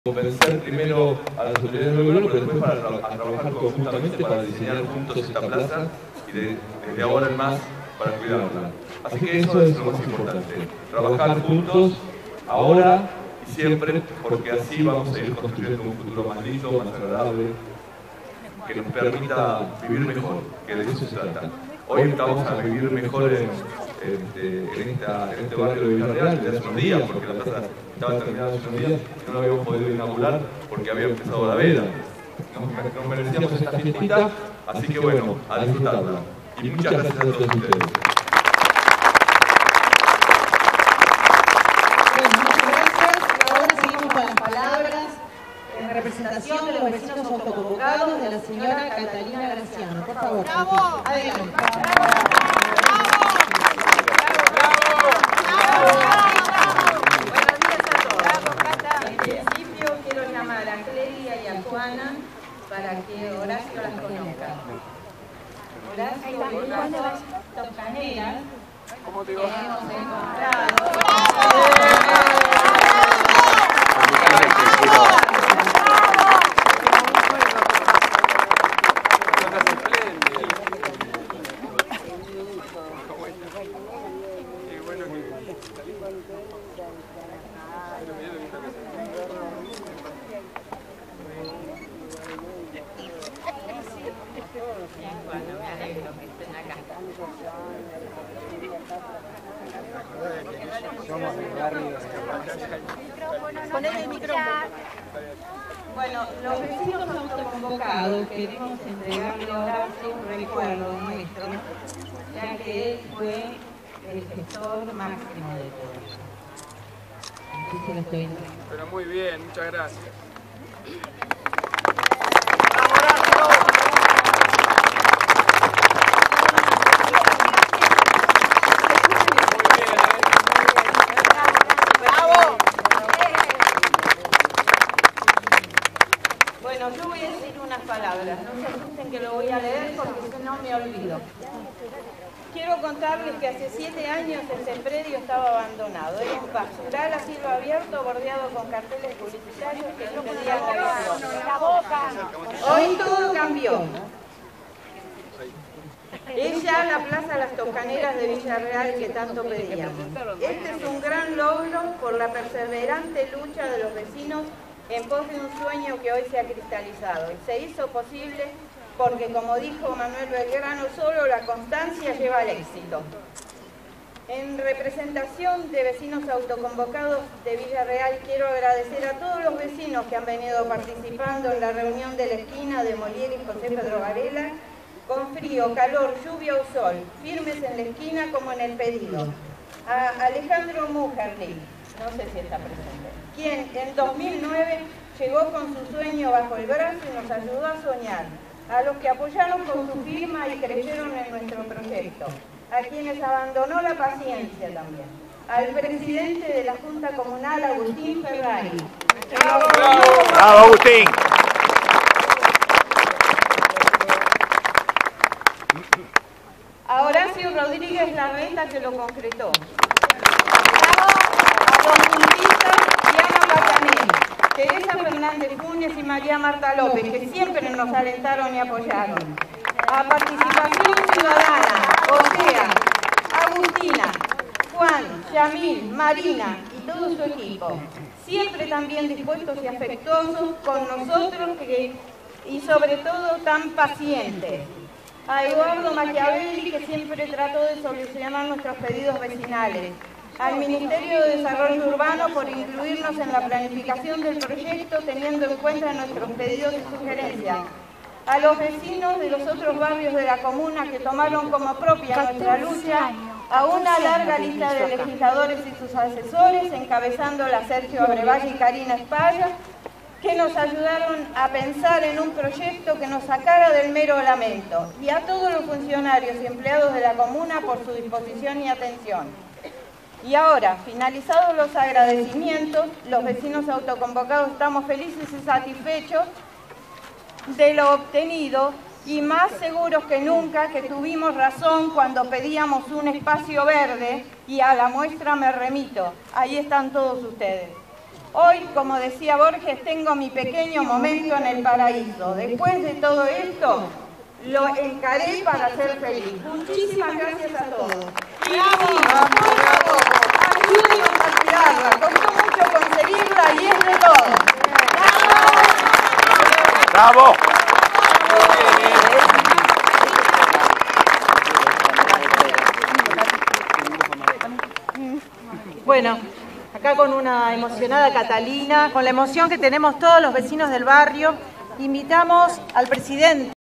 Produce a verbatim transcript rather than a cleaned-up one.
convencer primero a las autoridades del gobierno, pero después para tra a trabajar conjuntamente para diseñar juntos esta plaza y de, desde ahora en más para cuidarla. Así que eso es lo más importante, trabajar juntos ahora y siempre, porque así vamos a ir construyendo un futuro más lindo, más agradable, que nos permita vivir mejor, que de eso se trata. Hoy estamos a vivir mejor en, en, en, esta, en este barrio de Villarreal desde hace unos días, porque la plaza estaba terminada hace unos días y no la habíamos podido inaugurar porque había empezado la veda. Nos, nos merecíamos esta fiestita, así que bueno, a disfrutarla. Y muchas gracias a todos ustedes. En representación de los vecinos autoconvocados de la señora Catalina Graciano. Por favor, ¡Bravo! Adelante. ¡Bravo! Buenos días a todos. En principio quiero llamar a Clelia y a Juana para que Horacio las conozca. Horacio es las tocaneras que hemos encontrado. Bueno, me alegro que estén acá. Somos del barrio. Ponele el micrófono. Bueno, los vecinos autoconvocados queremos entregarle a Horacio un recuerdo nuestro, ya que él fue el gestor máximo de todo esto. Así se lo estoy entregando. Pero muy bien, muchas gracias. Bueno, yo voy a decir unas palabras, no se asusten que lo voy a leer porque si no me olvido. Quiero contarles que hace siete años este predio estaba abandonado. Era un basural a cielo abierto bordeado con carteles publicitarios que no impedían la visión. Hoy todo cambió. Es ya la Plaza Las Tocaneras de Villarreal que tanto pedíamos. Este es un gran logro por la perseverante lucha de los vecinos en pos de un sueño que hoy se ha cristalizado. Y se hizo posible porque, como dijo Manuel Belgrano, solo la constancia lleva al éxito. En representación de vecinos autoconvocados de Villarreal, quiero agradecer a todos los vecinos que han venido participando en la reunión de la esquina de Molière y José Pedro Varela, con frío, calor, lluvia o sol, firmes en la esquina como en el pedido. A Alejandro Mujerli, no sé si está presente, quien en dos mil nueve llegó con su sueño bajo el brazo y nos ayudó a soñar. A los que apoyaron con su firma y creyeron en nuestro proyecto, a quienes abandonó la paciencia también, al presidente de la Junta Comunal, Agustín Ferrari. ¡Bravo, ¡Bravo Agustín! A Horacio Rodríguez Larreta, que lo concretó. A los Muntistas y Ana Patanel, Teresa Fernández Funes y María Marta López, que siempre nos alentaron y apoyaron. A Participación Ciudadana, o sea, Agustina, Juan, Yamil, Marina y todo su equipo, siempre también dispuestos y afectuosos con nosotros que, y sobre todo tan pacientes. A Eduardo Machiavelli, que siempre trató de solucionar nuestros pedidos vecinales. Al Ministerio de Desarrollo Urbano por incluirnos en la planificación del proyecto teniendo en cuenta nuestros pedidos y sugerencias. A los vecinos de los otros barrios de la comuna que tomaron como propia nuestra lucha, a una larga lista de legisladores y sus asesores, encabezándola Sergio Abrevalle y Karina Espalla, que nos ayudaron a pensar en un proyecto que nos sacara del mero lamento, y a todos los funcionarios y empleados de la comuna por su disposición y atención. Y ahora, finalizados los agradecimientos, los vecinos autoconvocados estamos felices y satisfechos de lo obtenido y más seguros que nunca que tuvimos razón cuando pedíamos un espacio verde, y a la muestra me remito. Ahí están todos ustedes. Hoy, como decía Borges, tengo mi pequeño momento en el paraíso. Después de todo esto, lo encaré para ser feliz. Muchísimas gracias a todos. ¡Bravo! ¡Bravo! Ayúdenos a cuidarla. Costó mucho conseguirla y es de todos. ¡Bravo! Bueno, acá con una emocionada Catalina, con la emoción que tenemos todos los vecinos del barrio, invitamos al presidente